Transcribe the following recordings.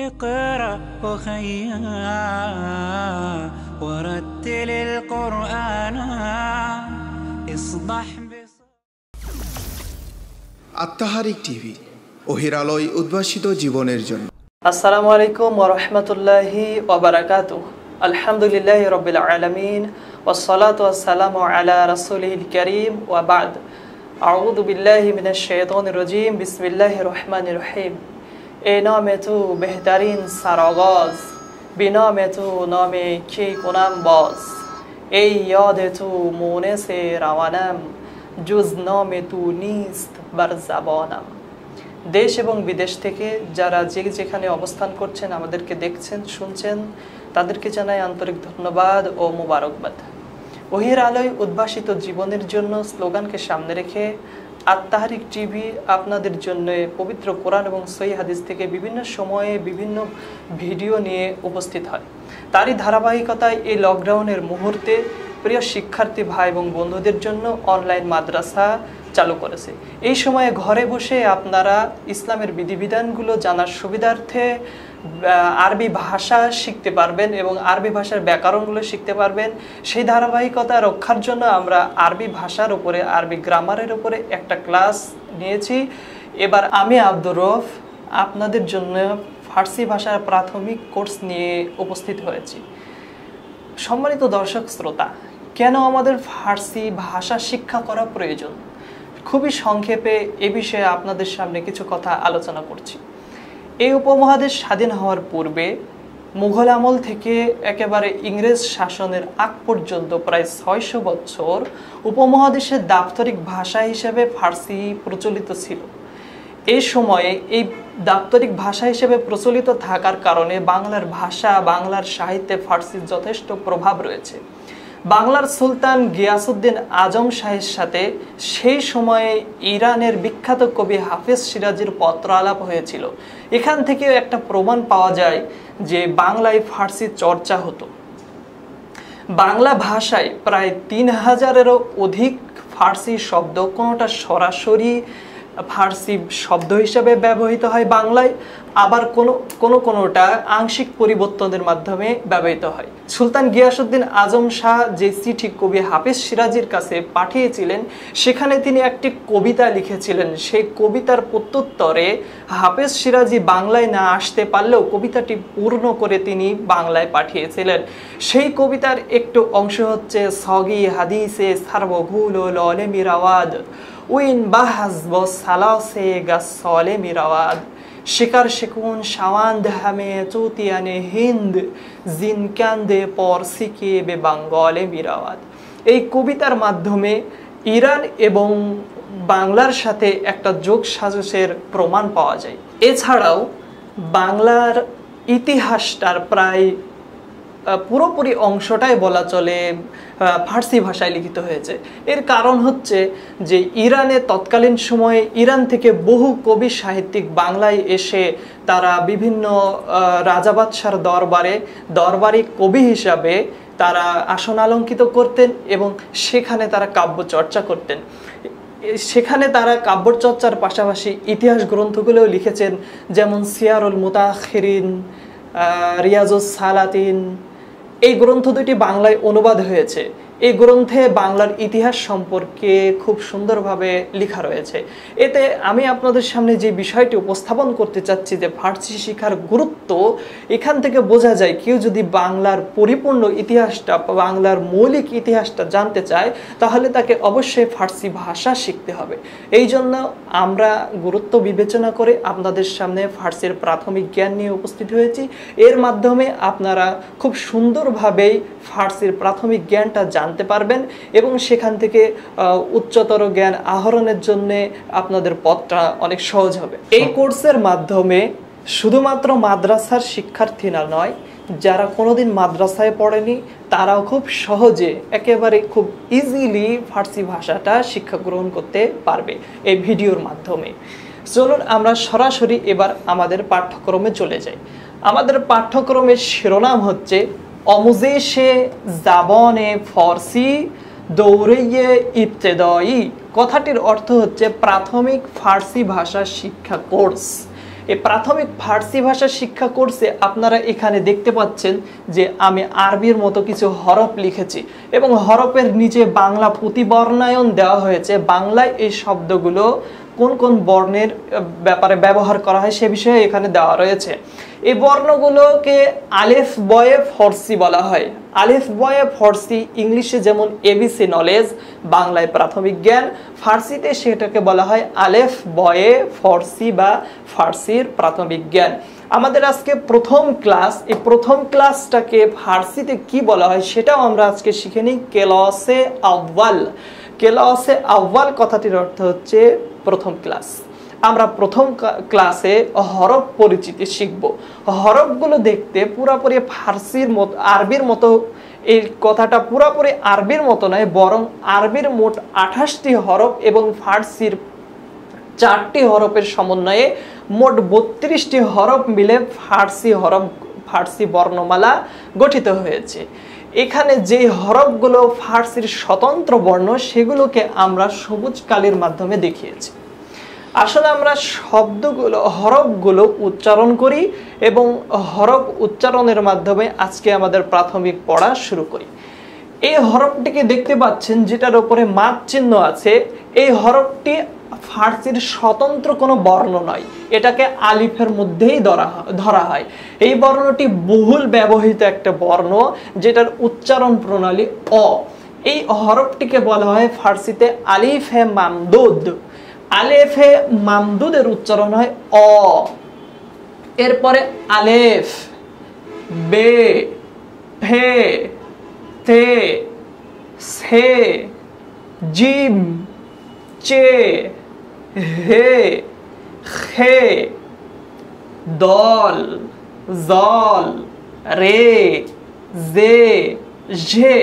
اقرأ وخيا ورتل القرآن اصبح আত্মাহারিক TV ওহির আলোয় উদ্ভাসিত জীবনের জন্য। আসসালামু আলাইকুম ওয়া রাহমাতুল্লাহি ওয়া বারাকাতুহু। আলহামদুলিল্লাহি রাব্বিল আলামিন ওয়াসসালাতু ওয়াসসালামু আলা রাসূলিল কারীম ওয়া বা'দ। আউযু বিল্লাহি মিনাশ শাইতানির রাজীম। বিসমিল্লাহির রহমানির রহিম। ए नाम तू बेहतरीन सरागाज, बिनाम तू नामे की कुनाम बाज, ए याद तू मोने से रवानम, जुज नामे तू नीस्त बर ज़बानम। देश एवं विदेश থেকে যারা যেখানে অবস্থান করছেন, আমাদেরকে দেখছেন, শুনছেন, তাদেরকে জানাই আন্তরিক ধন্যবাদ ও মোবারকবাদ। ওহির আলোয় উদ্ভাসিত জীবনের জন্য স্লোগানকে সামনে রেখে আত্মাহারিক টিভি আপনাদের জন্য পবিত্র কোরআন এবং সহিহ হাদিস থেকে বিভিন্ন সময়ে বিভিন্ন ভিডিও নিয়ে উপস্থিত হয়। তারই ধারাবাহিকতায় এই লকডাউনের মুহূর্তে প্রিয় শিক্ষার্থী ভাই এবং বন্ধুদের জন্য অনলাইন মাদ্রাসা চালু করেছে। এই সময়ে ঘরে বসে আপনারা ইসলামের বিধিবিধানগুলো জানার সুবিধার্থে আরবি ভাষা শিখতে পারবেন এবং আরবি ভাষার ব্যাকরণগুলো শিখতে পারবেন। সেই ধারাবাহিকতা রক্ষার জন্য আমরা আরবি ভাষার উপরে, আরবি গ্রামারের উপরে একটা ক্লাস নিয়েছি। এবার আমি আব্দুর রউফ আপনাদের জন্য ফার্সি ভাষার প্রাথমিক কোর্স নিয়ে উপস্থিত হয়েছি। সম্মানিত দর্শক শ্রোতা, কেন আমাদের ফার্সি ভাষা শিক্ষা করা প্রয়োজন? খুবই সংক্ষেপে এ বিষয়ে আপনাদের সামনে কিছু কথা আলোচনা করছি। এই উপমহাদেশ স্বাধীন হওয়ার পূর্বে মুঘল আমল থেকে একেবারে ইংরেজ শাসনের আগ পর্যন্ত প্রায় ৬০০ বছর উপমহাদেশের দাপ্তরিক ভাষা হিসেবে ফার্সি প্রচলিত ছিল। এই সময়ে এই দাপ্তরিক ভাষা হিসেবে প্রচলিত থাকার কারণে বাংলার ভাষা, বাংলার সাহিত্যে ফার্সির যথেষ্ট প্রভাব রয়েছে। বাংলার সুলতান গিয়াসউদ্দিন আজম শাহের সাথে সেই সময়ে ইরানের বিখ্যাত কবি হাফেজ সিরাজির পত্র আলাপ হয়েছিল। এখান থেকে একটা প্রমাণ পাওয়া যায় যে বাংলায় ফার্সি চর্চা হতো। বাংলা ভাষায় প্রায় ৩০০০-এরও অধিক ফার্সি শব্দ, কোনোটা সরাসরি ফার্সি শব্দ হিসাবে ব্যবহৃত হয় বাংলায়, আবার কোনোটা আংশিক পরিবর্তনের মাধ্যমে ব্যবহৃত হয়। সুলতান গিয়াসউদ্দিন আজম শাহ যে চিঠি কবি হাফেজ সিরাজির কাছে পাঠিয়েছিলেন, সেখানে তিনি একটি কবিতা লিখেছিলেন। সেই কবিতার প্রত্যুত্তরে হাফেজ সিরাজি বাংলায় না আসতে পারলেও কবিতাটি পূর্ণ করে তিনি বাংলায় পাঠিয়েছিলেন। সেই কবিতার একটু অংশ হচ্ছে সগি হাদিসে সার্বঘুল ললে মিরাওয়াদ উইন বাহাজ বসালাসে গাসলে মিরাওয়াদ শিকার শিকুন শাওয়ান্দ হামে চৌতিয়ানে হিন্দ জিনকান্দে পরসিকে বে বাঙ্গলে মিরাওয়াদ। এই কবিতার মাধ্যমে ইরান এবং বাংলার সাথে একটা যোগ সাজসের প্রমাণ পাওয়া যায়। এছাড়াও বাংলার ইতিহাসটার প্রায় পুরোপুরি অংশটাই বলা চলে ফার্সি ভাষায় লিখিত হয়েছে। এর কারণ হচ্ছে যে ইরানে তৎকালীন সময়ে ইরান থেকে বহু কবি সাহিত্যিক বাংলায় এসে তারা বিভিন্ন রাজা বাদশার দরবারি কবি হিসাবে তারা আসন অলঙ্কিত করতেন এবং সেখানে তারা কাব্য চর্চা করতেন। সেখানে তারা কাব্য চর্চার পাশাপাশি ইতিহাস গ্রন্থগুলোও লিখেছেন, যেমন সিয়ারুল মুতাখিরিন, রিয়াজুস সালাতিন। এই গ্রন্থ দুটি বাংলায় অনুবাদ হয়েছে। এই গ্রন্থে বাংলার ইতিহাস সম্পর্কে খুব সুন্দরভাবে লেখা রয়েছে। এতে আমি আপনাদের সামনে যে বিষয়টি উপস্থাপন করতে চাচ্ছি যে ফার্সি শিক্ষার গুরুত্ব, এখান থেকে বোঝা যায় কেউ যদি বাংলার পরিপূর্ণ ইতিহাসটা, বাংলার মৌলিক ইতিহাসটা জানতে চায়, তাহলে তাকে অবশ্যই ফার্সি ভাষা শিখতে হবে। এই জন্য আমরা গুরুত্ব বিবেচনা করে আপনাদের সামনে ফার্সির প্রাথমিক জ্ঞান নিয়ে উপস্থিত হয়েছি। এর মাধ্যমে আপনারা খুব সুন্দরভাবেই ফার্সির প্রাথমিক জ্ঞানটা জানতে পারবেন এবং সেখান থেকে উচ্চতর জ্ঞান আহরণের জন্য আপনাদের পথটা অনেক সহজ হবে। এই কোর্সের মাধ্যমে শুধুমাত্র মাদ্রাসার শিক্ষার্থীরা নয়, যারা কোনোদিন মাদ্রাসায় পড়েনি তারাও খুব সহজে, একেবারে খুব ইজিলি ফার্সি ভাষাটা শিক্ষা গ্রহণ করতে পারবে এই ভিডিওর মাধ্যমে। চলুন আমরা সরাসরি এবার আমাদের পাঠ্যক্রমে চলে যাই। আমাদের পাঠ্যক্রমের শিরোনাম হচ্ছে অমুজেশে জাবানে ফার্সি দৌরে ইবতেদায়ী। কথাটির অর্থ হচ্ছে প্রাথমিক ফার্সি ভাষা শিক্ষা কোর্স। এই প্রাথমিক ফার্সি ভাষা শিক্ষা কোর্সে আপনারা এখানে দেখতে পাচ্ছেন যে আমি আরবির মতো কিছু হরফ লিখেছি এবং হরফের নিচে বাংলা প্রতিবর্ণায়ন দেওয়া হয়েছে। বাংলায় এই শব্দগুলো কোন কোন বর্ণের ব্যাপারে ব্যবহার করা হয় সে বিষয়ে এখানে দেওয়া রয়েছে। এই বর্ণগুলোকে আলেফ বয়ে ফার্সি বলা হয়। আলেফ বয়ে ফার্সি ইংলিশে যেমন এবিসি নলেজ, বাংলায় প্রাথমিক জ্ঞান, ফার্সিতে সেটাকে বলা হয় আলেফ বয়ে ফার্সি বা ফার্সির প্রাথমিক জ্ঞান। আমাদের আজকে প্রথম ক্লাস, এই প্রথম ক্লাসটাকে ফার্সিতে কি বলা হয় সেটাও আমরা আজকে শিখে নিই। কেলাসে আউয়াল। কেলাসে আউয়াল কথাটির অর্থ হচ্ছে প্রথম ক্লাস। আমরা প্রথম ক্লাসে হরফ পরিচিতি শিখব। হরফগুলো দেখতে পুরোপুরি ফার্সির মতো, আরবির মতো। এই কথাটা পুরোপুরি আরবির মতো নয়, বরং আরবির মোট 28টি হরফ এবং ফার্সির 4টি হরফের সমন্বয়ে মোট 32টি হরফ মিলে ফার্সি বর্ণমালা গঠিত হয়েছে। এখানে যে হরফগুলো ফার্সির স্বতন্ত্র বর্ণ সেগুলোকে আমরা সবুজ কালির মাধ্যমে দেখিয়েছি। আসলে আমরা হরফগুলো উচ্চারণ করি এবং হরফ উচ্চারণের মাধ্যমে আজকে আমাদের প্রাথমিক পড়া শুরু করি। এই হরফটিকে দেখতে পাচ্ছেন যেটার উপরে মাদ চিহ্ন আছে, এই হরফটি ফার্সির স্বতন্ত্র কোনো বর্ণ নয়, এটাকে আলিফের মধ্যেই ধরা হয়। এই বর্ণটি বহুল ব্যবহৃত একটা বর্ণ যেটার উচ্চারণ প্রণালী অ। এই হরফটিকে বলা হয় ফার্সিতে আলিফে মামদুদ। আলেফে মামদুদের উচ্চারণ হয় অ। এরপরে আলেফ, বে, ফে, তে, সে, জিম, চে, হে, খে, দল, জল, রে, জে, ঝে,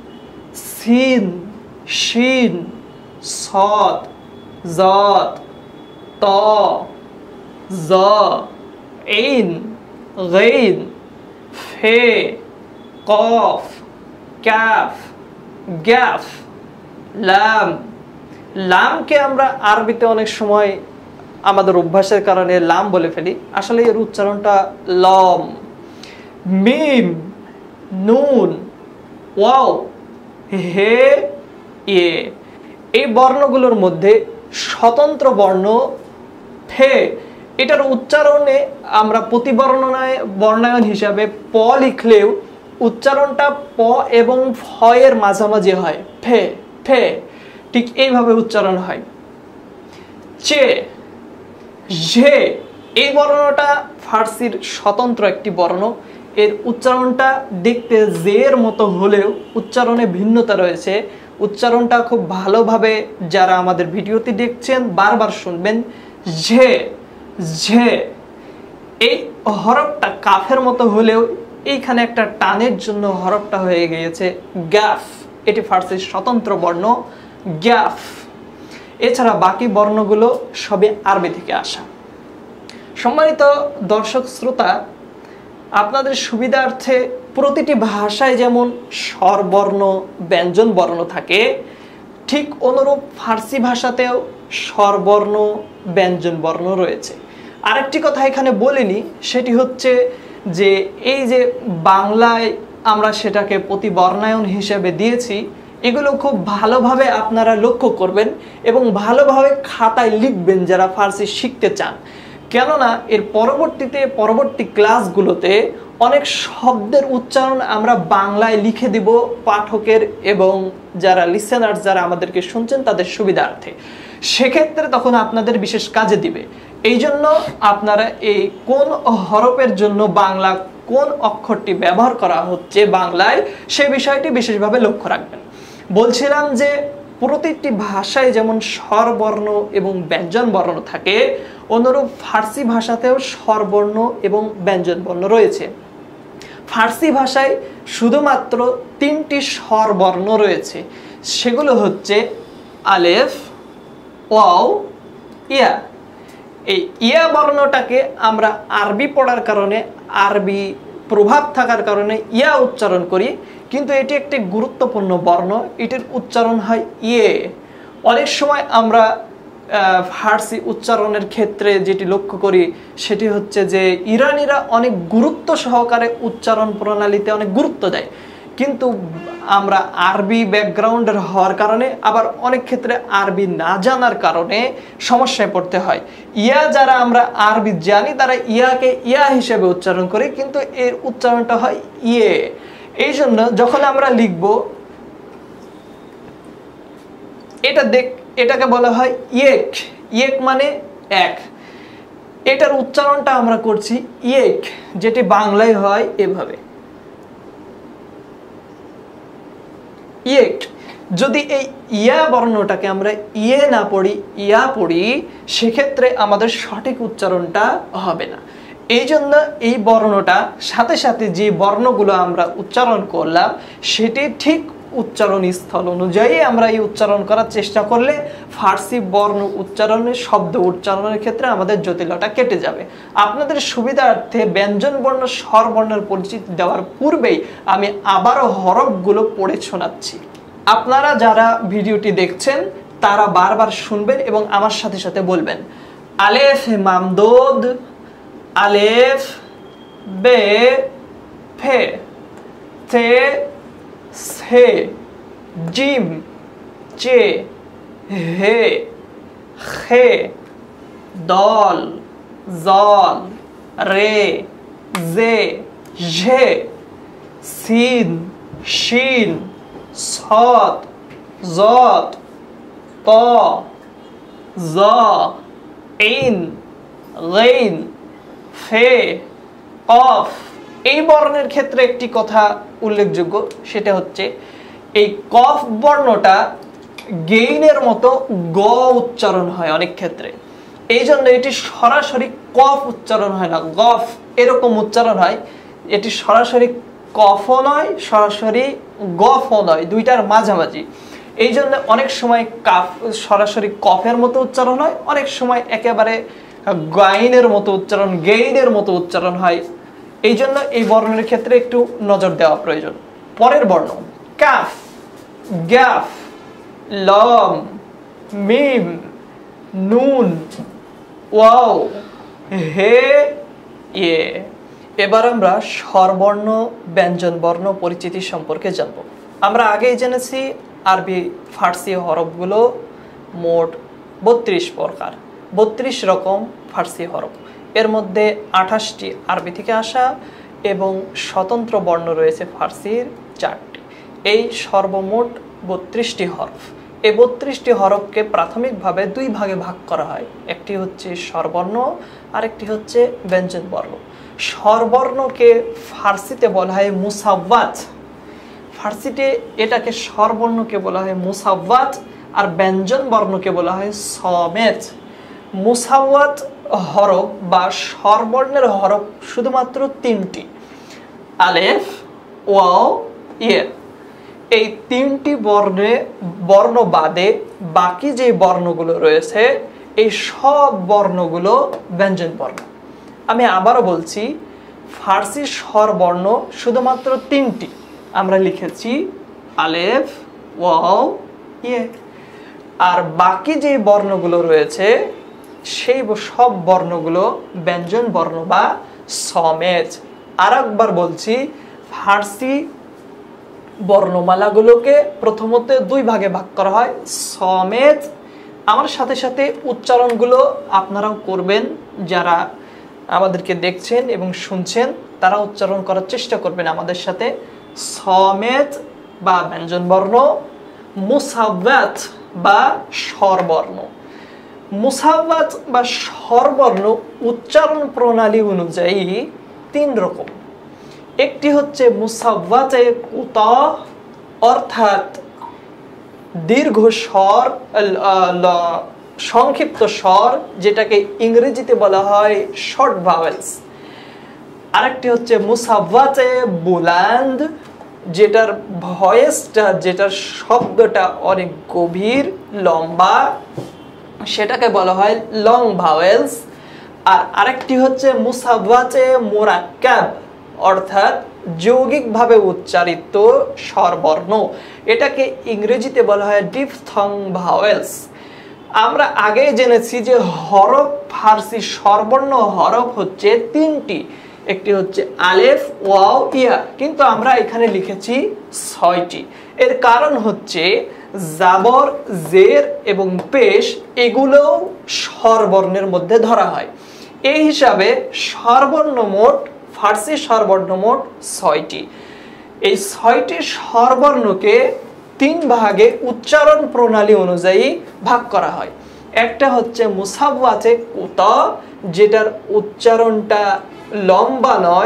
সিন, শিন, সদ, জত, ত, জ, ইন, গইন, ফে, কফ, কাফ, গ্যাফ, লাম। লামকে আমরা আরবিতে অনেক সময় আমাদের অভ্যাসের কারণে লাম বলে ফেলি, আসলে এর উচ্চারণটা লম। মিম, নুন, ওয়াও, হে, এ। এই বর্ণগুলোর মধ্যে স্বতন্ত্র বর্ণ ফে, এটার উচ্চারণে আমরা বর্ণায়ন হিসাবে প লিখলেও উচ্চারণটা প এবং ফ এর মাঝামাঝি হয়, ফে ফে, ঠিক এইভাবে উচ্চারণ হয়। চে, ঝে, এই বর্ণটা ফার্সির স্বতন্ত্র একটি বর্ণ। এর উচ্চারণটা দেখতে জের মতো হলেও উচ্চারণে ভিন্নতা রয়েছে। উচ্চারণটা খুব ভালোভাবে যারা আমাদের ভিডিওতে দেখছেন বারবার শুনবেন। ঝে, ঝে, এই হরফটা কাফের মতো হলেও এইখানে একটা টানের জন্য হরফটা হয়ে গিয়েছে গ্যাফ। এটি ফার্সির স্বতন্ত্র বর্ণ গ্যাফ। এছাড়া বাকি বর্ণগুলো সবই আরবি থেকে আসা। সম্মানিত দর্শক শ্রোতা, আপনাদের সুবিধার্থে প্রতিটি ভাষায় যেমন স্বরবর্ণ ব্যঞ্জন বর্ণ থাকে, ঠিক অনুরূপ ফার্সি ভাষাতেও স্বরবর্ণ ব্যঞ্জন বর্ণ রয়েছে। আরেকটি কথা এখানে বলিনি, সেটি হচ্ছে যে এই যে বাংলায় আমরা সেটাকে প্রতিবর্ণায়ন হিসেবে দিয়েছি, এগুলো খুব ভালোভাবে আপনারা লক্ষ্য করবেন এবং ভালোভাবে খাতায় লিখবেন যারা ফার্সি শিখতে চান। কেননা এর পরবর্তী ক্লাসগুলোতে অনেক শব্দের উচ্চারণ আমরা বাংলায় লিখে দিব পাঠকের এবং যারা লিসেনার, যারা আমাদেরকে শুনছেন তাদের সুবিধার্থে। সেক্ষেত্রে তখন আপনাদের বিশেষ কাজে দিবে। এই জন্য আপনারা এই কোন হরফের জন্য বাংলা কোন অক্ষরটি ব্যবহার করা হচ্ছে বাংলায়, সে বিষয়টি বিশেষভাবে লক্ষ্য রাখবেন। বলছিলাম যে প্রতিটি ভাষায় যেমন স্বরবর্ণ এবং ব্যঞ্জন বর্ণ থাকে, অনুরূপ ফার্সি ভাষাতেও স্বরবর্ণ এবং ব্যঞ্জন বর্ণ রয়েছে। ফার্সি ভাষায় শুধুমাত্র 3টি স্বরবর্ণ রয়েছে, সেগুলো হচ্ছে আলেফ, ওয়াও, ইয়া। এই ইয়া বর্ণটাকে আমরা আরবি পড়ার কারণে, আরবি প্রভাব থাকার কারণে ইয়া উচ্চারণ করি, কিন্তু এটি একটি গুরুত্বপূর্ণ বর্ণ, এটির উচ্চারণ হয় ইয়ে। অনেক সময় আমরা ফার্সি উচ্চারণের ক্ষেত্রে যেটি লক্ষ্য করি সেটি হচ্ছে যে ইরানিরা অনেক গুরুত্ব সহকারে উচ্চারণ প্রণালীতে অনেক গুরুত্ব দেয়, কিন্তু আমরা আরবি ব্যাকগ্রাউন্ডের হওয়ার কারণে আবার অনেক ক্ষেত্রে আরবি না জানার কারণে সমস্যায় পড়তে হয়। ইয়া যারা আমরা আরবি জানি তারা ইয়াকে ইয়া হিসেবে উচ্চারণ করি, কিন্তু এর উচ্চারণটা হয় ইয়ে। এই জন্য যখন আমরা লিখব এটাকে বলা হয় ইয়েক। ইয়েক মানে এক, এটার উচ্চারণটা আমরা করছি ইয়েক, যেটি বাংলায় হয় এভাবে ইয়েক। যদি এই ইয়া বর্ণটাকে আমরা ইয়ে না পড়ি, ইয়া পড়ি, সেক্ষেত্রে আমাদের সঠিক উচ্চারণটা হবে না। এই জন্য এই বর্ণটা সাথে সাথে যে বর্ণগুলো আমরা উচ্চারণ করলাম সেটি ঠিক উচ্চারণ স্থল অনুযায়ী আমরা এই উচ্চারণ করার চেষ্টা করলে ফার্সি বর্ণ উচ্চারণের শব্দ উচ্চারণের ক্ষেত্রে আমাদের জটিলতা কেটে যাবে। আপনাদের সুবিধার্থে ব্যঞ্জন বর্ণ স্বর বর্ণের পরিচিতি দেওয়ার পূর্বেই আমি আবারও হরফগুলো পড়ে শোনাচ্ছি। আপনারা যারা ভিডিওটি দেখছেন তারা বারবার শুনবেন এবং আমার সাথে সাথে বলবেন। আলেফ মামদুদ, আলেফ বে ফে তে সে জিম চে হে খে দল জল রে জে ঝে সিন শিন সদ জদ ত জ ইন গইন ফে কফ। এই বর্ণের ক্ষেত্রে একটি কথা উল্লেখযোগ্য, সেটা হচ্ছে এই কফ বর্ণটা গেইনের মতো গ উচ্চারণ হয় অনেক ক্ষেত্রে। এই জন্য এটি সরাসরি কফ উচ্চারণ হয় না, গফ এরকম উচ্চারণ হয়। এটি সরাসরি কফও নয়, সরাসরি গফও নয়, দুইটার মাঝামাঝি। এই জন্য অনেক সময় কাফ সরাসরি কফের মতো উচ্চারণ হয়, অনেক সময় একেবারে গাইনের মতো উচ্চারণ, গেইনের মতো উচ্চারণ হয়। এই জন্য এই বর্ণের ক্ষেত্রে একটু নজর দেওয়া প্রয়োজন। পরের বর্ণ কাফ, গ্যাফ, লম, মিম, নুন, ওয়াও, হে, ইয়ে। এবার আমরা স্বরবর্ণ ব্যঞ্জন বর্ণ পরিচিতি সম্পর্কে জানব। আমরা আগেই জেনেছি আরবি ফার্সি হরফগুলো মোট 32 প্রকার, 32 রকম ফার্সি হরফ। এর মধ্যে 28টি আরবি থেকে আসা এবং স্বতন্ত্র বর্ণ রয়েছে ফার্সির 4টি। এই সর্বমোট 32টি হরফ। এই 32টি হরফকে প্রাথমিকভাবে দুই ভাগে ভাগ করা হয়, একটি হচ্ছে স্বরবর্ণ আর একটি হচ্ছে ব্যঞ্জন বর্ণ। স্বরবর্ণকে ফার্সিতে বলা হয় মুসাওয়াত, ফার্সিতে এটাকে স্বরবর্ণকে বলা হয় মুসাওয়াত, আর ব্যঞ্জন বর্ণকে বলা হয় সমেত। মুসাওয়াত হরফ বা স্বরবর্ণের হরফ শুধুমাত্র 3টি, আলেফ, ওয়াও, ইয়ে। এই 3টি বর্ণ বাদে বাকি যে বর্ণগুলো রয়েছে এই সব বর্ণগুলো ব্যঞ্জন বর্ণ। আমি আবারও বলছি, ফার্সি স্বরবর্ণ শুধুমাত্র 3টি, আমরা লিখেছি আলেফ, ওয়াও, ইয়ে। আর বাকি যে বর্ণগুলো রয়েছে সেই সব বর্ণগুলো ব্যঞ্জন বর্ণ বা সমেত। আর একবার বলছি, ফার্সি বর্ণমালাগুলোকে প্রথমত দুই ভাগে ভাগ করা হয়, সমেত। আমার সাথে সাথে উচ্চারণগুলো আপনারাও করবেন, যারা আমাদেরকে দেখছেন এবং শুনছেন তারা উচ্চারণ করার চেষ্টা করবেন আমাদের সাথে। সমেত বা ব্যঞ্জন বর্ণ, মুসাওয়াত বা স্বরবর্ণ। মুসাওয়াত বা স্বরবর্ণ উচ্চারণ প্রণালী অনুযায়ী 3 রকম। একটি হচ্ছে মুসাওয়াতে কুতা, অর্থাৎ দীর্ঘ স্বর, সংক্ষিপ্ত স্বর, যেটাকে ইংরেজিতে বলা হয় শর্ট ভাওয়েলস। আরেকটি হচ্ছে মুসাওয়াতে বুলান্দ, যেটার ভয়েসটা, যেটার শব্দটা অনেক গভীর লম্বা, সেটাকে বলা হয় লং ভাওয়েলস। আর আরেকটি হচ্ছে মুসাওয়াতে মুরাক্কাব, অর্থাৎ যৌগিকভাবে উচ্চারিত স্বরবর্ণ, এটাকে ইংরেজিতে বলা হয় ডিফথং ভাওয়েলস। আমরা আগেই জেনেছি যে হরফ ফার্সি স্বরবর্ণ হরফ হচ্ছে তিনটি, একটি হচ্ছে আলেফ, ওয়াও, ইয়া, কিন্তু আমরা এখানে লিখেছি 6টি। এর কারণ হচ্ছে জাবর, জের এবং পেশ এগুলোও স্বরবর্ণের মধ্যে ধরা হয়। এই হিসাবে স্বরবর্ণ মোট, ফার্সি স্বরবর্ণ মোট 6টি। এই 6টি স্বরবর্ণকে 3 ভাগে উচ্চারণ প্রণালী অনুযায়ী ভাগ করা হয়। একটা হচ্ছে মুসাওয়াতে কুতা, যেটার উচ্চারণটা লম্বা নয়,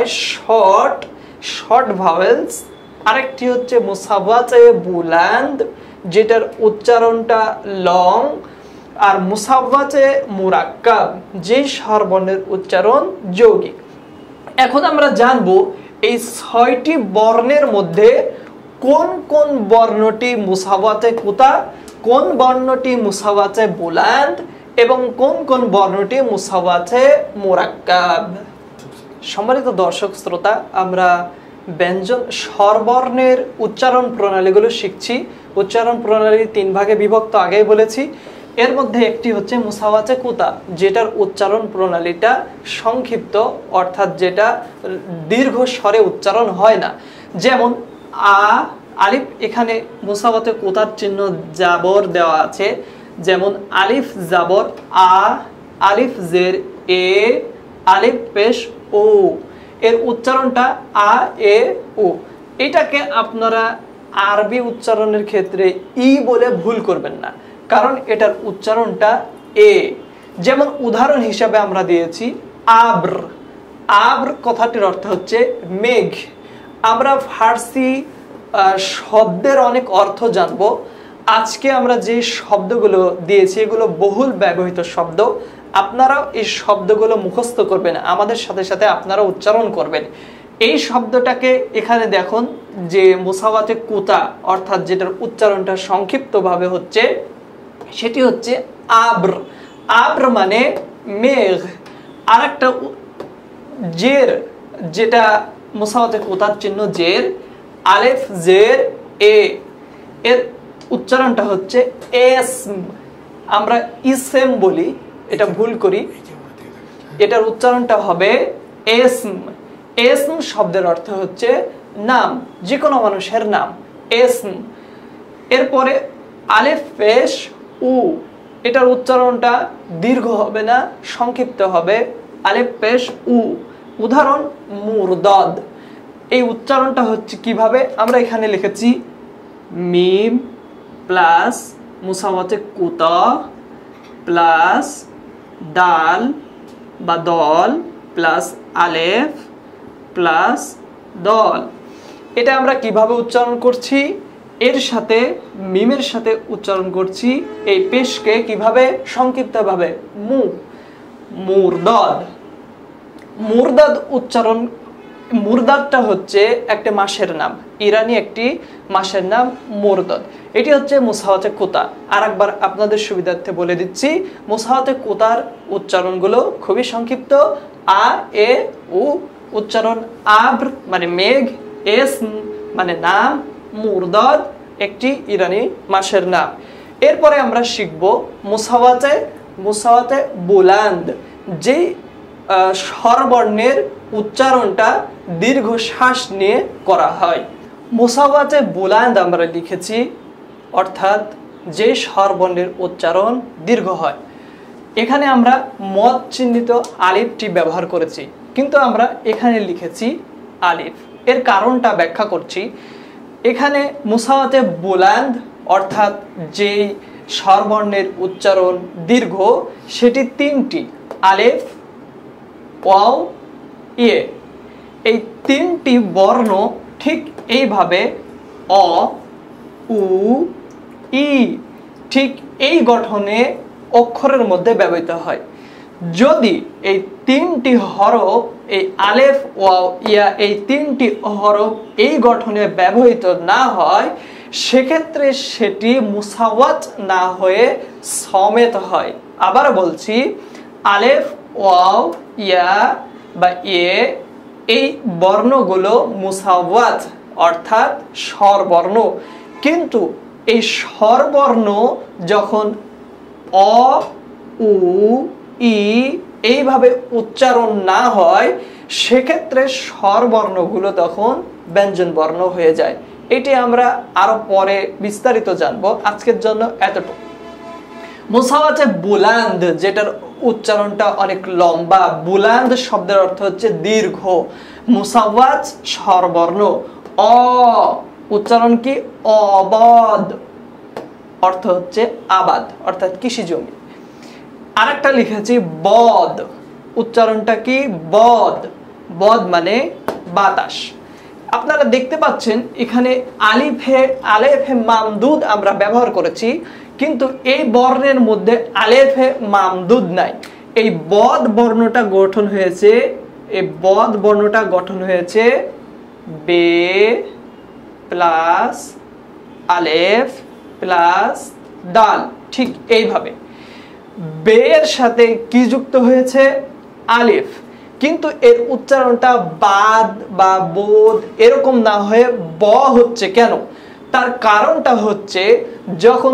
শর্ট ভাওয়েলস। আরেকটি হচ্ছে মুসাওয়াতে বুলান্দ, যেটার উচ্চারণটা লং। আর মুসাওয়াতে মুরাক্কাব, যে স্বরবর্ণের উচ্চারণ যৌগিক। এখন আমরা জানবো এই 6টি বর্ণের মধ্যে কোন কোন বর্ণটি মুসাওয়াতে কুতা, কোন বর্ণটি মুসাওয়াতে বুলান্দ এবং কোন কোন বর্ণটি মুসাওয়াতে মুরাক্কাব। সম্মানিত দর্শক শ্রোতা, আমরা ব্যঞ্জন স্বরবর্ণের উচ্চারণ প্রণালীগুলো শিখছি। উচ্চারণ প্রণালী 3 ভাগে বিভক্ত, আগেই বলেছি। এর মধ্যে একটি হচ্ছে মুসাওয়াতে কুতা, যেটার উচ্চারণ প্রণালীটা সংক্ষিপ্ত, অর্থাৎ যেটা দীর্ঘ স্বরে উচ্চারণ হয় না। যেমন আলিফ, এখানে মুসাওয়াতে কুতার চিহ্ন জাবর দেওয়া আছে। যেমন আলিফ জাবর আ, আলিফ জের এ, আলিফ পেশ ও, এর উচ্চারণটা আ এ ও। এটাকে আপনারা আরবি উচ্চারণের ক্ষেত্রে ই বলে ভুল করবেন না, কারণ এটার উচ্চারণটা এ। যেমন উদাহরণ হিসাবে আমরা দিয়েছি আব্র। আব্র কথাটির অর্থ হচ্ছে মেঘ। আমরা ফার্সি শব্দের অনেক অর্থ জানবো। আজকে আমরা যে শব্দগুলো দিয়েছি এগুলো বহুল ব্যবহৃত শব্দ। আপনারাও এই শব্দগুলো মুখস্থ করবেন, আমাদের সাথে সাথে আপনারা উচ্চারণ করবেন। এই শব্দটাকে এখানে দেখুন যে মুসাওয়াতে কুতা, অর্থাৎ যেটার উচ্চারণটা সংক্ষিপ্তভাবে হচ্ছে, সেটি হচ্ছে আব্র। আব্র মানে মেঘ। আর একটা জের, যেটা মুসাওয়াতে কুতার চিহ্ন জের, আলেফ জের এ, এর উচ্চারণটা হচ্ছে এসম। আমরা ইসেম বলি, এটা ভুল করি, এটার উচ্চারণটা হবে এসম। এসম শব্দের অর্থ হচ্ছে নাম, যে কোনো মানুষের নাম, এসম। এরপরে আলেফ পেশ উ, এটার উচ্চারণটা দীর্ঘ হবে না, সংক্ষিপ্ত হবে, আলেফ পেশ উ। উদাহরণ মুরদাদ। এই উচ্চারণটা হচ্ছে কিভাবে, আমরা এখানে লিখেছি মিম প্লাস মুসাওয়াতে কুতা প্লাস দাল বা দল প্লাস আলেফ প্লাস দল। এটা আমরা কিভাবে উচ্চারণ করছি, এর সাথে মিমের সাথে উচ্চারণ করছি এই পেশকে কিভাবে, সংক্ষিপ্তভাবে মুরদাদ। মুরদাদ উচ্চারণ, মুরদাদটা হচ্ছে একটা মাসের নাম, ইরানি একটি মাসের নাম মুরদাদ। এটি হচ্ছে মুসাওয়াতে কুতা। আর একবার আপনাদের সুবিধার্থে বলে দিচ্ছি, মুসাওয়াতে কুতার উচ্চারণগুলো খুবই সংক্ষিপ্ত। আ এ উ উচ্চারণ, আব্র মানে মেঘ, এস মানে নাম, মুরদাদ একটি ইরানি মাসের নাম। এরপরে আমরা শিখব মুসাওয়াতে বুলান্দ, যেই স্বরবর্ণের উচ্চারণটা দীর্ঘ শ্বাস নিয়ে করা হয়। মুসাওয়াতে বুলান্দ আমরা লিখেছি, অর্থাৎ যে স্বরবর্ণের উচ্চারণ দীর্ঘ হয়। এখানে আমরা মদ চিহ্নিত আলিফটি ব্যবহার করেছি, কিন্তু আমরা এখানে লিখেছি আলিফ। এর কারণটা ব্যাখ্যা করছি। এখানে মুসাওয়াতে বুলান্দ অর্থাৎ যেই স্বরবর্ণের উচ্চারণ দীর্ঘ, সেটি 3টি, আলেফ, ওয়াও, ইয়ে। এই 3টি বর্ণ ঠিক এইভাবে অ, উ, ই, ঠিক এই গঠনে অক্ষরের মধ্যে ব্যবহৃত হয়। যদি এই 3টি হরফ, এই আলেফ, ওয়াও, ইয়া, এই 3টি হরফ এই গঠনে ব্যবহৃত না হয়, সেক্ষেত্রে সেটি মুসাওয়াত না হয়ে সমেত হয়। আবার বলছি, আলেফ, ওয়াও, ইয়া বা ইয়ে, এই বর্ণগুলো মুসাওয়াত অর্থাৎ স্বরবর্ণ, কিন্তু এই স্বরবর্ণ যখন অ উ ই এইভাবে উচ্চারণ না হয়, সেক্ষেত্রে স্বরবর্ণগুলো তখন ব্যঞ্জন বর্ণ হয়ে যায়। এটি আমরা আরো পরে বিস্তারিত জানবো। আজকের জন্য এতটুকু। মুসাওয়াতে বুলান্দ, যেটার উচ্চারণটা অনেক লম্বা, বুলান্দ শব্দের অর্থ হচ্ছে দীর্ঘ। মুসাওয়াত স্বরবর্ণ, অ উচ্চারণ কি অবদ, অর্থ হচ্ছে আবাদ অর্থাৎ কৃষি জমি। আরেকটা লিখেছি বদ, উচ্চারণটা কি বদ, বদ মানে বাতাস। আপনারা দেখতে পাচ্ছেন এখানে আলেফে মামদুদ আমরা ব্যবহার করেছি, কিন্তু এই বর্ণের মধ্যে আলেফে মামদুদ নাই। এই বদ বর্ণটা গঠন হয়েছে, এই বদ বর্ণটা গঠন হয়েছে বে প্লাস আলেফ প্লাস দাল, ঠিক এইভাবে। বের সাথে কি যুক্ত হয়েছে? আলিফ। কিন্তু এর উচ্চারণটা বাদ বা বোধ এরকম না হয়ে ব হচ্ছে কেন? তার কারণটা হচ্ছে যখন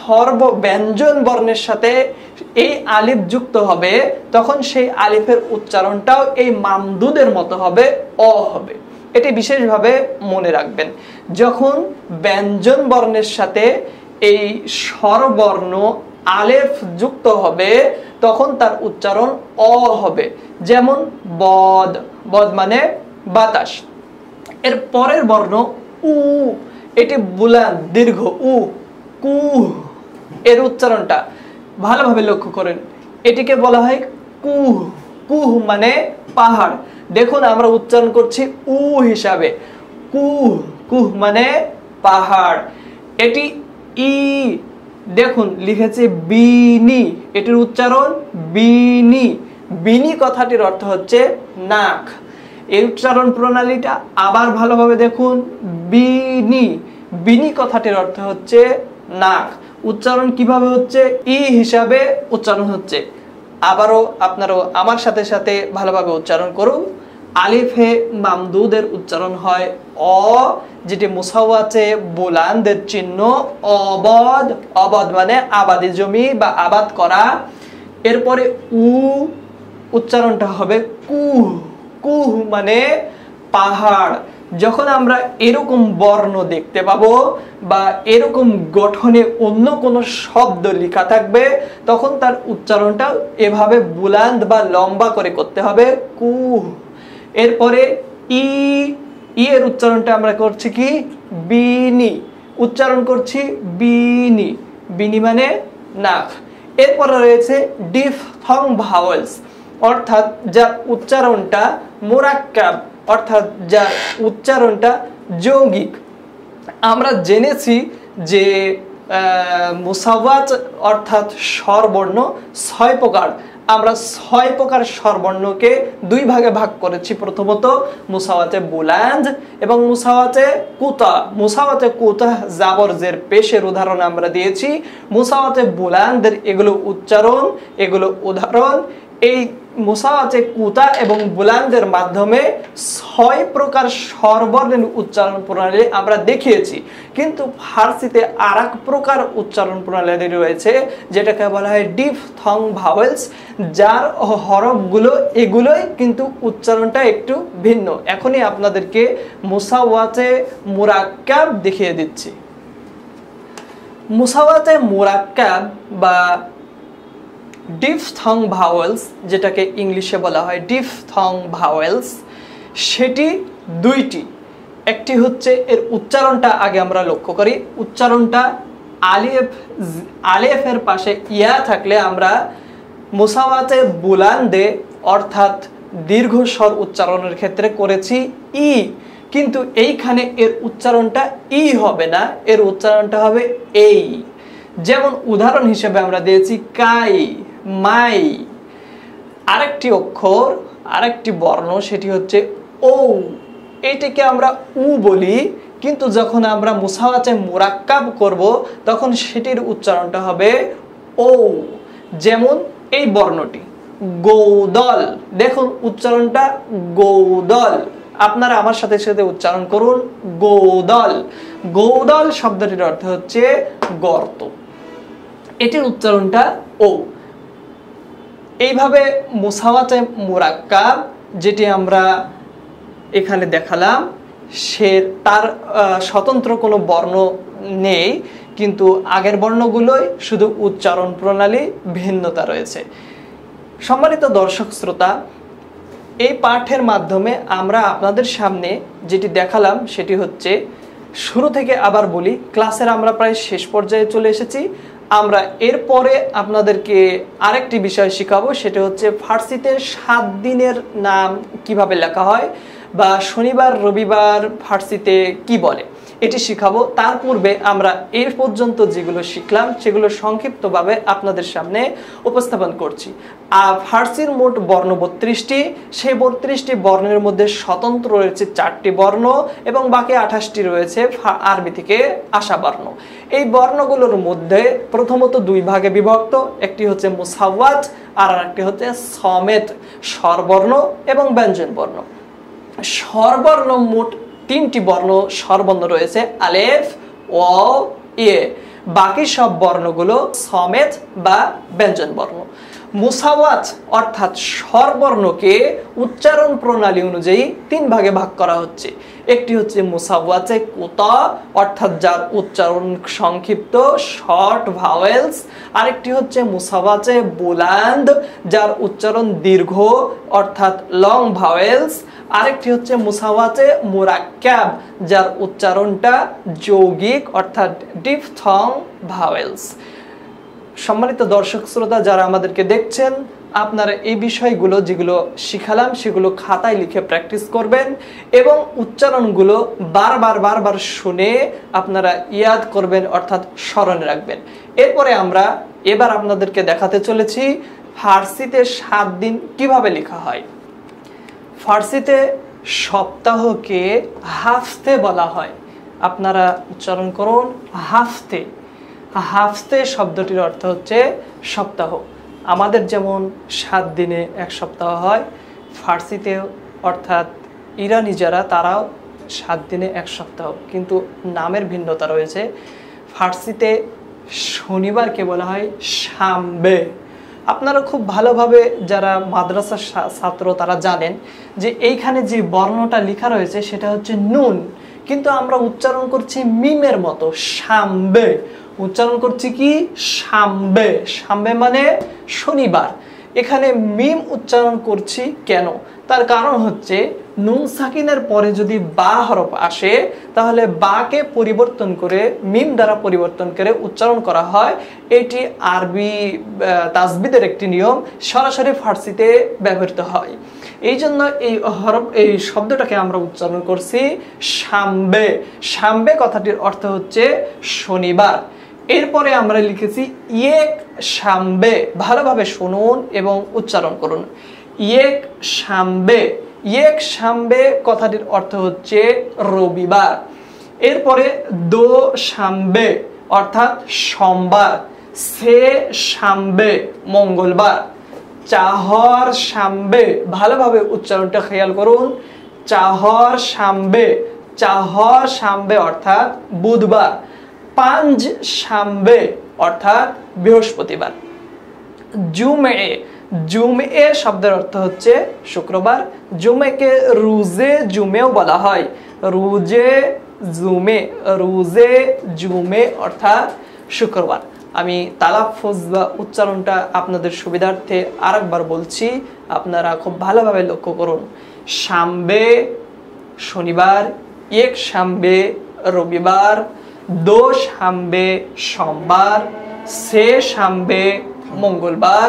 ব্যঞ্জন বর্ণের সাথে এই আলিফ যুক্ত হবে, তখন সেই আলিফের উচ্চারণটাও এই মামদুদের মতো হবে, অ হবে। এটি বিশেষভাবে মনে রাখবেন। যখন ব্যঞ্জন বর্ণের সাথে এই স্বরবর্ণ আলেফ যুক্ত হবে, তখন তার উচ্চারণ অ হবে। যেমন বদ, বদ মানে বাতাস। এর পরের বর্ণ উ, এটি বুলান্দ দীর্ঘ, উ কু, এর উচ্চারণটা ভালোভাবে লক্ষ্য করেন। এটিকে বলা হয় কুহ, কুহ মানে পাহাড়। দেখুন আমরা উচ্চারণ করছি উ হিসাবে, কুহ, কুহ মানে পাহাড়। এটি ই, দেখুন লিখেছে বিনি, এটির উচ্চারণ বিনি। বিনি কথাটির অর্থ হচ্ছে নাক। এই উচ্চারণ প্রণালীটা আবার ভালোভাবে দেখুন, বিনি, বিনি কথাটির অর্থ হচ্ছে নাক। উচ্চারণ কিভাবে হচ্ছে? ই হিসাবে উচ্চারণ হচ্ছে। আবারও আপনারাও আমার সাথে সাথে ভালোভাবে উচ্চারণ করুন। আলিফে মামদুদের উচ্চারণ হয় অ, যেটি মুসাওয়াতে বুলান্দের চিহ্ন, অবদ, অবদ মানে আবাদি জমি বা আবাদ করা। এরপরে উ, উচ্চারণটা হবে কুহ, কুহ মানে পাহাড়। যখন আমরা এরকম বর্ণ দেখতে পাবো বা এরকম গঠনে অন্য কোনো শব্দ লেখা থাকবে, তখন তার উচ্চারণটা এভাবে বুলান্দ বা লম্বা করে করতে হবে, কুহ। এরপরে ই, ই এর উচ্চারণটা আমরা করছি কি বিনি, উচ্চারণ করছি বিনি, বিনি মানে নাক। এরপরে রয়েছে ডিফথং ভাওয়েলস, অর্থাৎ যার উচ্চারণটা মুরাক্কাব, অর্থাৎ যার উচ্চারণটা যৌগিক। আমরা জেনেছি যে মুসাওয়াত অর্থাৎ স্বরবর্ণ 6 প্রকার। আমরা 6 প্রকার স্বরবর্ণকে 2 ভাগে ভাগ করেছি। প্রথমত মুসাওয়াতে বুলান্দ এবং মুসাওয়াতে কুতা। মুসাওয়াতে কুতা জাবর জের পেশের উদাহরণ আমরা দিয়েছি। মুসাওয়াতে বুলান্দের এগুলো উচ্চারণ, এগুলো উদাহরণ। এই মুসাওয়াতে কুতা এবং বুলান্দের মাধ্যমে 6 প্রকার স্বরবর্ণের উচ্চারণ প্রণালী আমরা দেখিয়েছি। কিন্তু ফার্সিতে আরেক প্রকার উচ্চারণ প্রণালী রয়েছে, যেটাকে বলা হয় ডিফথং ভাওয়েলস, যার হরফগুলো এগুলোই, কিন্তু উচ্চারণটা একটু ভিন্ন। এখনই আপনাদেরকে মুসাওয়াতে মুরাক্কাব দেখিয়ে দিচ্ছি। মুসাওয়াতে মুরাক্কাব বা ডিফথং ভাওয়েলস, যেটাকে ইংলিশে বলা হয় ডিফথং ভাওয়েলস, সেটি 2টি। একটি হচ্ছে এর উচ্চারণটা আগে আমরা লক্ষ্য করি। উচ্চারণটা আলিফের পাশে ইয়া থাকলে আমরা মুসাওয়াতে বুলান্দে অর্থাৎ দীর্ঘস্বর উচ্চারণের ক্ষেত্রে করেছি ই, কিন্তু এইখানে এর উচ্চারণটা ই হবে না, এর উচ্চারণটা হবে এই। যেমন উদাহরণ হিসেবে আমরা দিয়েছি কাই, মাই। আরেকটি অক্ষর, আরেকটি বর্ণ, সেটি হচ্ছে ও। এটিকে আমরা উ বলি, কিন্তু যখন আমরা মুসাওয়াতে মুরাক্কাব করব তখন সেটির উচ্চারণটা হবে ও। যেমন এই বর্ণটি গৌদল, দেখুন উচ্চারণটা গৌদল। আপনারা আমার সাথে সাথে উচ্চারণ করুন গৌদল। গৌদল শব্দটির অর্থ হচ্ছে গর্ত। এটির উচ্চারণটা ও। এইভাবে মুসাওয়াতে মুরাক্কাব যেটি আমরা এখানে দেখালাম, সে তার স্বতন্ত্র কোনো বর্ণ নেই, কিন্তু আগের বর্ণগুলোই শুধু উচ্চারণ প্রণালী ভিন্নতা রয়েছে। সম্মানিত দর্শক শ্রোতা, এই পাঠের মাধ্যমে আমরা আপনাদের সামনে যেটি দেখালাম সেটি হচ্ছে, শুরু থেকে আবার বলি, ক্লাসের আমরা প্রায় শেষ পর্যায়ে চলে এসেছি। আমরা এরপরে আপনাদেরকে আরেকটি বিষয় শেখাবো, সেটা হচ্ছে ফার্সিতে 7 দিনের নাম কিভাবে লেখা হয় বা শনিবার রবিবার ফার্সিতে কি বলে, এটি শিখাবো। তার পূর্বে আমরা এর পর্যন্ত যেগুলো শিখলাম সেগুলো সংক্ষিপ্তভাবে আপনাদের সামনে উপস্থাপন করছি। ফার্সির মোট বর্ণ 32টি, সেই 32টি বর্ণের মধ্যে স্বতন্ত্র রয়েছে 4টি বর্ণ এবং বাকি 28টি রয়েছে আরবি থেকে আসা বর্ণ। এই বর্ণগুলোর মধ্যে প্রথমত 2 ভাগে বিভক্ত, একটি হচ্ছে মুসাওয়াত আর আরেকটি হচ্ছে সমেত, স্বরবর্ণ এবং ব্যঞ্জন বর্ণ। স্বরবর্ণ মোট 3টি বর্ণ স্বরবর্ণ রয়েছে, আলেফ, ওয়াও, ইয়ে। বাকি সব বর্ণগুলো সমেত বা ব্যঞ্জন বর্ণ। মুসাওয়াত অর্থাৎ স্বরবর্ণকে উচ্চারণ প্রণালী অনুযায়ী 3 ভাগে ভাগ করা হচ্ছে। একটি হচ্ছে মুসাওয়াতে কুতা অর্থাৎ যার উচ্চারণ সংক্ষিপ্ত, শর্ট ভাওয়েলস। আরেকটি হচ্ছে মুসাওয়াতে বুলান্দ যার উচ্চারণ দীর্ঘ অর্থাৎ লং ভাওয়েলস। আরেকটি হচ্ছে মুসাওয়াতে মুরাক্কাব যার উচ্চারণটা যৌগিক অর্থাৎ ডিফথং ভাওয়েলস। সম্মানিত দর্শক শ্রোতা যারা আমাদেরকে দেখছেন, আপনারা এই বিষয়গুলো যেগুলো শিখালাম সেগুলো খাতায় লিখে প্র্যাকটিস করবেন এবং উচ্চারণগুলো বারবার শুনে আপনারা ইয়াদ করবেন অর্থাৎ স্মরণে রাখবেন। এরপরে আমরা এবার আপনাদেরকে দেখাতে চলেছি ফার্সিতে 7 দিন কিভাবে লেখা হয়। ফার্সিতে সপ্তাহকে হাফতে বলা হয়। আপনারা উচ্চারণ করুন হাফতে। হাফতে শব্দটির অর্থ হচ্ছে সপ্তাহ। আমাদের যেমন 7 দিনে 1 সপ্তাহ হয়, ফার্সিতেও অর্থাৎ ইরানি যারা তারাও 7 দিনে 1 সপ্তাহ, কিন্তু নামের ভিন্নতা রয়েছে। ফার্সিতে শনিবারকে বলা হয় শাম্বে। আপনারা খুব ভালোভাবে যারা মাদ্রাসার ছাত্র তারা জানেন যে এইখানে যে বর্ণটা লেখা রয়েছে সেটা হচ্ছে নুন, কিন্তু আমরা উচ্চারণ করছি মিমের মতো, শাম্বে। উচ্চারণ করছি কি শাম্বে। শাম্বে মানে শনিবার। এখানে মিম উচ্চারণ করছি কেন? তার কারণ হচ্ছে নুন সাকিনের পরে যদি বা হরফ আসে তাহলে বাকে পরিবর্তন করে মিম দ্বারা পরিবর্তন করে উচ্চারণ করা হয়। এটি আরবি তাজবিদের একটি নিয়ম, সরাসরি ফার্সিতে ব্যবহৃত হয়। এই জন্য এই শব্দটাকে আমরা উচ্চারণ করছি শাম্বে। শাম্বে কথাটির অর্থ হচ্ছে শনিবার। এরপরে আমরা লিখেছি ইয়েক শাম্বে। ভালোভাবে শুনুন এবং উচ্চারণ করুন। ইয়েক শাম্বে। ইয়েক শাম্বে কথাটির অর্থ হচ্ছে রবিবার। এরপরে দো শাম্বে অর্থাৎ সোমবার। সে শাম্বে মঙ্গলবার। চাহর শাম্বে, ভালোভাবে উচ্চারণটা খেয়াল করুন। চাহর শাম্বে। চাহর শাম্বে অর্থাৎ বুধবার। পাঁচ শাম্বে অর্থাৎ বৃহস্পতিবার। জুমে। জুমে শব্দের অর্থ হচ্ছে শুক্রবার। জুমেকে রুজে জুমেও বলা হয়। রুজে জুমে। রুজে জুমে অর্থাৎ শুক্রবার। আমি তালাফুজ বা উচ্চারণটা আপনাদের সুবিধার্থে আরেকবার বলছি, আপনারা খুব ভালোভাবে লক্ষ্য করুন। শাম্বে শনিবার, এক শাম্বে রবিবার, দো শাম্বে সোমবার, সে শাম্বে মঙ্গলবার,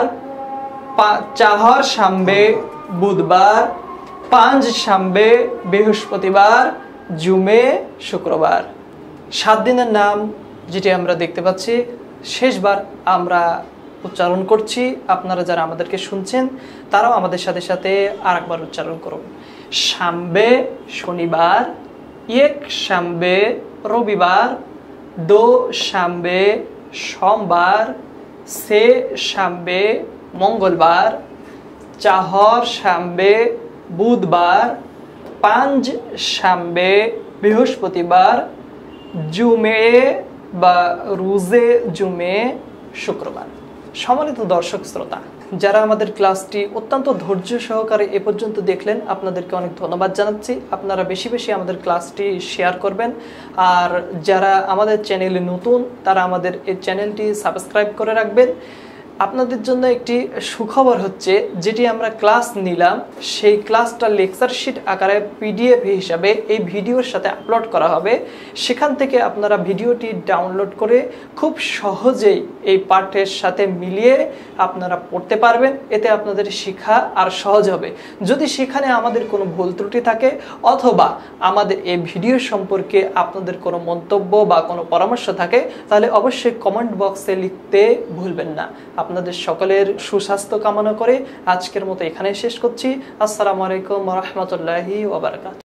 চাহর শাম্বে বুধবার, পাঁচ শাম্বে বৃহস্পতিবার, জুমে শুক্রবার। 7 দিনের নাম যেটি আমরা দেখতে পাচ্ছি শেষবার আমরা উচ্চারণ করছি। আপনারা যারা আমাদেরকে শুনছেন তারাও আমাদের সাথে সাথে আরেকবার উচ্চারণ করুন। শাম্বে শনিবার, এক শাম্বে রবিবার, দো শাম্বে সোমবার, সে শাম্বে মঙ্গলবার, চাহর শাম্বে বুধবার, পাঁচ শাম্বে বৃহস্পতিবার, জুমে বা রুজে জুমে শুক্রবার। সম্মানিত দর্শক শ্রোতা, যারা আমাদের ক্লাসটি অত্যন্ত ধৈর্য সহকারে এ পর্যন্ত দেখলেন, আপনাদেরকে অনেক ধন্যবাদ জানাচ্ছি। আপনারা বেশি বেশি আমাদের ক্লাসটি শেয়ার করবেন। আর যারা আমাদের চ্যানেলে নতুন, তারা আমাদের এই চ্যানেলটি সাবস্ক্রাইব করে রাখবেন। আপনাদের জন্য একটি সুখবর হচ্ছে, যেটি আমরা ক্লাস নিলাম সেই ক্লাসটা লেকচার শিট আকারে পিডিএফ হিসাবে এই ভিডিওর সাথে আপলোড করা হবে। সেখান থেকে আপনারা ভিডিওটি ডাউনলোড করে খুব সহজেই এই পাঠের সাথে মিলিয়ে আপনারা পড়তে পারবেন। এতে আপনাদের শেখা আর সহজ হবে। যদি সেখানে আমাদের কোনো ভুল ত্রুটি থাকে অথবা আমাদের এই ভিডিও সম্পর্কে আপনাদের কোনো মন্তব্য বা কোনো পরামর্শ থাকে, তাহলে অবশ্যই কমেন্ট বক্সে লিখতে ভুলবেন না। আপনাদের সকলের সুস্বাস্থ্য কামনা করে আজকের মতো এখানে শেষ করছি। আসসালামু আলাইকুম ওয়া রাহমাতুল্লাহি ওয়া বারাকাতুহু।